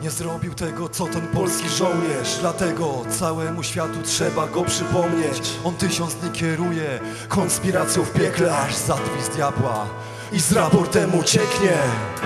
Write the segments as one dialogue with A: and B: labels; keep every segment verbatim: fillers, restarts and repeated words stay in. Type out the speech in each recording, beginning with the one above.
A: Nie zrobił tego, co ten polski żołnierz. Dlatego całemu światu trzeba go przypomnieć. On tysiąc dni kieruje konspiracją w piekle, aż zatwi z diabła i z raportem ucieknie.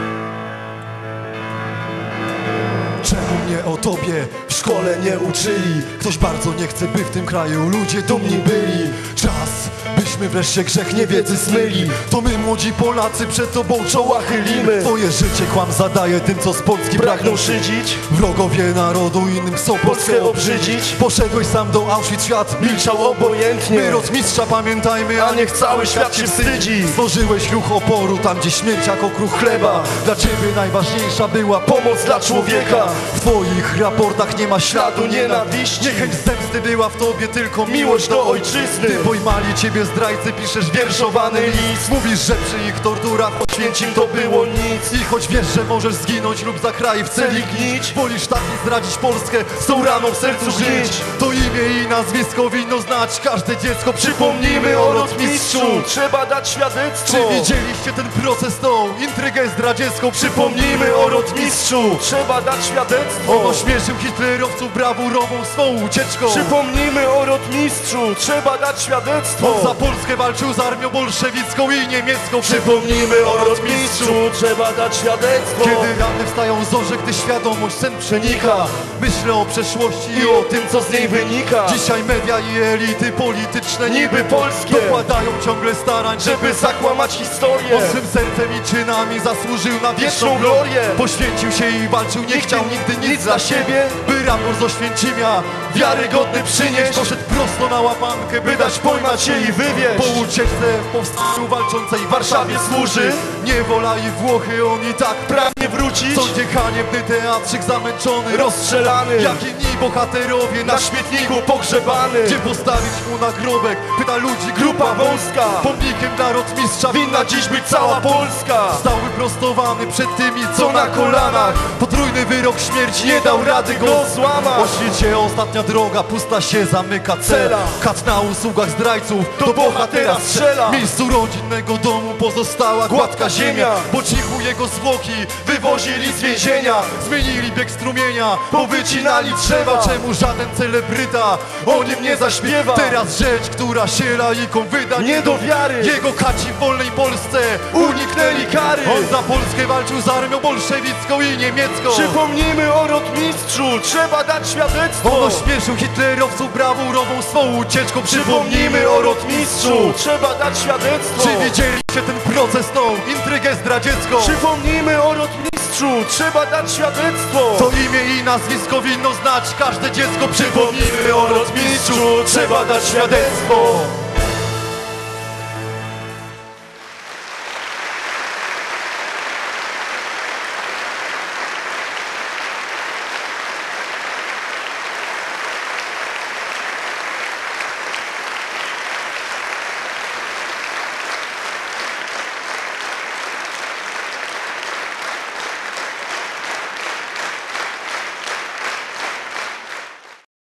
A: Czemu mnie o tobie w szkole nie uczyli? Ktoś bardzo nie chce, by w tym kraju ludzie dumni byli. Czas, byśmy wreszcie grzech niewiedzy zmyli. To my, młodzi Polacy, przed tobą czoła chylimy. Twoje życie kłam zadaje tym, co z Polski pragną szydzić. Wrogowie narodu innym chcą Polskę obrzydzić. Poszedłeś sam do Auschwitz, świat milczał obojętnie. My rotmistrza pamiętajmy, a niech cały świat się wstydzi. Stworzyłeś ruch oporu tam, gdzie śmierć jako kruch chleba. Dla ciebie najważniejsza była pomoc dla człowieka. W twoich raportach nie ma śladu nienawiści. Niechęć zemsty była w tobie tylko miłość do ojczyzny. Ty pojmali ciebie zdrajcy, piszesz wierszowany list. Mówisz, że przy ich torturach poświęcim to było nic. I choć wiesz, że możesz zginąć lub za kraj w celi gnić, wolisz tak zdradzić Polskę, z tą raną w sercu żyć. To imię i nazwisko winno znać każde dziecko. Przypomnijmy o rotmistrzu, trzeba dać świadectwo. Czy widzieliście ten proces, tą intrygę zdradziecką? Przypomnijmy o rotmistrzu, trzeba dać świadectwo. On ośmieszył hitlerowców brawurową swą ucieczką. Przypomnijmy o rotmistrzu, trzeba dać świadectwo. On za Polskę walczył z armią bolszewicką i niemiecką. Przypomnijmy o rotmistrzu, trzeba dać świadectwo. Kiedy rany wstają zorze, gdy świadomość sen przenika, myślę o przeszłości i o tym, co z niej wynika. Dzisiaj media i elity polityczne niby polskie dokładają ciągle starań, żeby zakłamać historię. On swym sercem i czynami zasłużył na wieczną glorię. Poświęcił się i walczył, nie chciał nigdy nic dla siebie, by raport z Oświęcimia wiarygodny przynieść. Poszedł prosto na łapankę, by dać pojmać się i wywieźć. Po ucieczce w powstaniu walczącej w Warszawie służy. Niewola i Włochy, on i tak pragnie wrócić. W sądzie haniebny teatrzyk zamęczony, rozstrzelany, jak inni bohaterowie na śmietniku pogrzebany. Gdzie postawić mu nagrobek? Pyta ludzi grupa wąska. Pomnikiem dla rotmistrza winna dziś być cała Polska. Stał wyprostowany przed tymi, co na kolanach. Potrójny wyrok śmierci nie dał rady go złamać. O świecie ostatnia droga, pusta się zamyka cela. Kat na usługach zdrajców do bohatera strzela. Miejscu rodzinnego domu pozostała gładka ziemia. Po cichu jego zwłoki wywozili z więzienia. Zmienili bieg strumienia, powycinali drzewa. Czemu żaden celebryta o nim nie zaśpiewa? Teraz rzecz, która się laikom wyda nie do wiary. Jego kaci w wolnej Polsce uniknęli kary. On za Polskę walczył z armią bolszewicką i niemiecką. Przypomnijmy o rotmistrzu, trzeba dać świadectwo. On ośmieszył hitlerowców brawurową swą ucieczką. Przypomnijmy o rotmistrzu, trzeba dać świadectwo. Czy widzieliście ten proces, tą intrygę zdradziecką? Przypomnijmy o rotmistrzu, trzeba dać świadectwo. To imię i nazwisko winno znać każde dziecko. Przypomnijmy o rotmistrzu, trzeba dać świadectwo.